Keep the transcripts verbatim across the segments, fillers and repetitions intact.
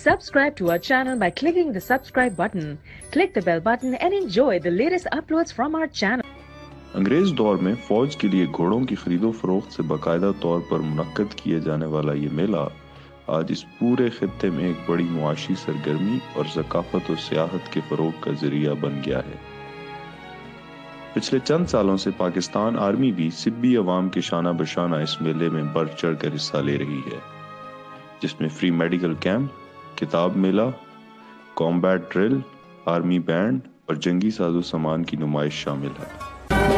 Subscribe to our channel by clicking the subscribe button. Click the bell button and enjoy the latest uploads from our channel. अंग्रेज दौर में फौज के लिए घोड़ों की खरीदो फरोख्त से बाकायदा तौर पर मुनक्कद किए जाने वाला ये मेला आज इस पूरे खित्ते में एक बड़ी मुआशी सरगर्मी और ज़काफ़त और सियाहत के फरोग का जरिया बन गया है। पिछले चंद सालों से पाकिस्तान आर्मी भी सिब्बी अवाम के शाना बशाना इस मेले में बढ़ चढ़ कर हिस्सा ले रही है, जिसमें फ्री मेडिकल कैंप, किताब मेला, कॉम्बैट ड्रिल, आर्मी बैंड और जंगी साजो सामान की नुमाइश शामिल है।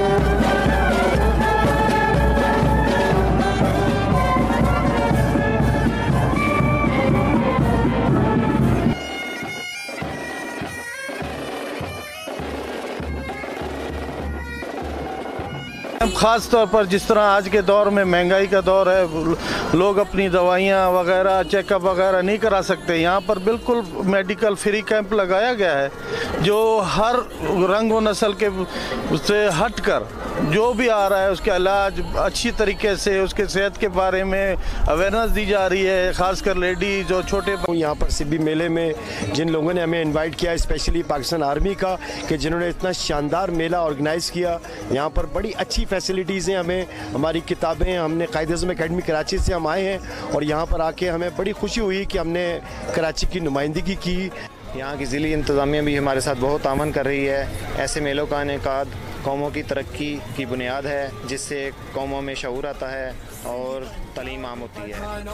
ख़ास तौर पर जिस तरह आज के दौर में महंगाई का दौर है, लोग अपनी दवाइयाँ वगैरह चेकअप वगैरह नहीं करा सकते। यहाँ पर बिल्कुल मेडिकल फ्री कैंप लगाया गया है, जो हर रंग व नस्ल के से हटकर जो भी आ रहा है उसके इलाज अच्छी तरीके से, उसके सेहत के बारे में अवेयरनेस दी जा रही है, ख़ासकर लेडीज़ और छोटे। यहाँ पर सिबी मेले में जिन लोगों ने हमें इनवाइट किया, स्पेशली पाकिस्तान आर्मी का, कि जिन्होंने इतना शानदार मेला ऑर्गेनाइज़ किया। यहाँ पर बड़ी अच्छी फैसिलिटीज़ हैं, हमें हमारी किताबें, हमने कायद-ए-आज़म अकेडमी कराची से हम आए हैं और यहाँ पर आके हमें बड़ी खुशी हुई कि हमने कराची की नुमाइंदगी की। यहाँ की ज़िली इंतज़ामिया भी हमारे साथ बहुत तावन कर रही है। ऐसे मेलों का इनेकाद कौमों की तरक्की की बुनियाद है, जिससे कौमों में शऊर आता है और तालीम आम होती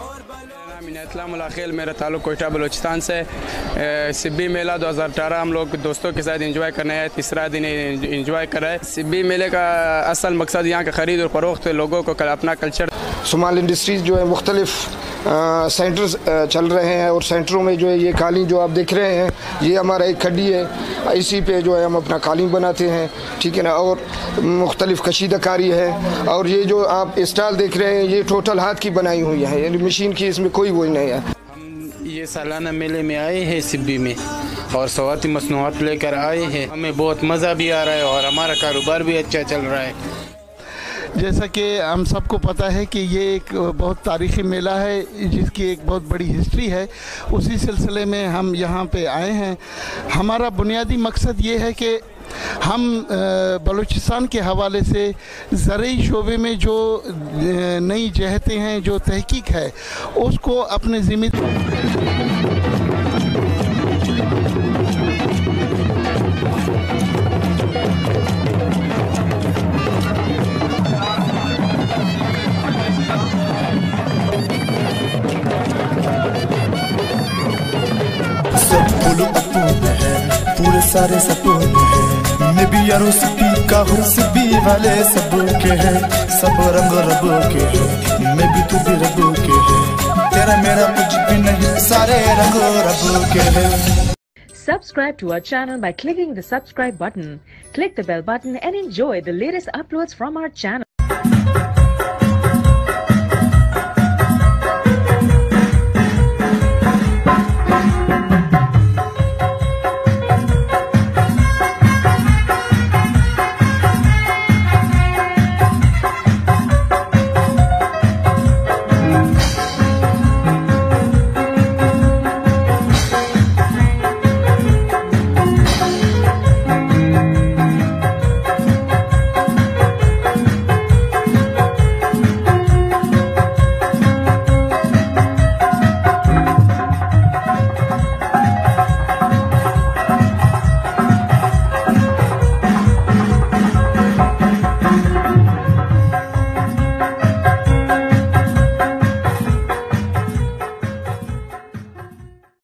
है। मेरा ताल्लुक़ कोयटा बलोचिस्तान से। सिब्बी मेला दो हज़ार अठारह हम लोग दोस्तों के साथ एंजॉय करने आए, तीसरा दिन एंजॉय कर रहे हैं। सिब्बी मेले का असल मकसद यहाँ का ख़रीद और फ़रोख्त लोगों को अपना कल्चर। सुमाल इंडस्ट्रीज़ जो है मुख्तलिफ सेंटर्स चल रहे हैं और सेंटरों में जो है ये कालीन जो आप देख रहे हैं, ये हमारा एक खड्डी है, इसी पे जो है हम अपना कालीन बनाते हैं, ठीक है ना। और मुख्तलिफ कशीदाकारी है और ये जो आप स्टाल देख रहे हैं ये टोटल हाथ की बनाई हुई है, यानी मशीन की इसमें कोई वो नहीं है। हम ये सालाना मेले में आए हैं सिब्बी में और सवाती मसनूआत लेकर आए हैं। हमें बहुत मज़ा भी आ रहा है और हमारा कारोबार भी अच्छा चल रहा है। जैसा कि हम सबको पता है कि ये एक बहुत तारीख़ी मेला है, जिसकी एक बहुत बड़ी हिस्ट्री है। उसी सिलसिले में हम यहाँ पे आए हैं। हमारा बुनियादी मकसद ये है कि हम बलूचिस्तान के हवाले से ज़रूरी शोबे में जो नई जहतें हैं, जो तहकीक है, उसको अपने ज़िम्मे पूरे सारे सपने हैं, मैं भी यारो सिब्बी का हूँ, सिब्बी वाले सब के हैं, सब रंग रबो के हैं, मैं भी तू भी रबो के हैं, तेरा मेरा कुछ भी नहीं, सारे रंग रबो के हैं। Subscribe to our channel by clicking the subscribe button. Click the bell button and enjoy the latest uploads from our channel.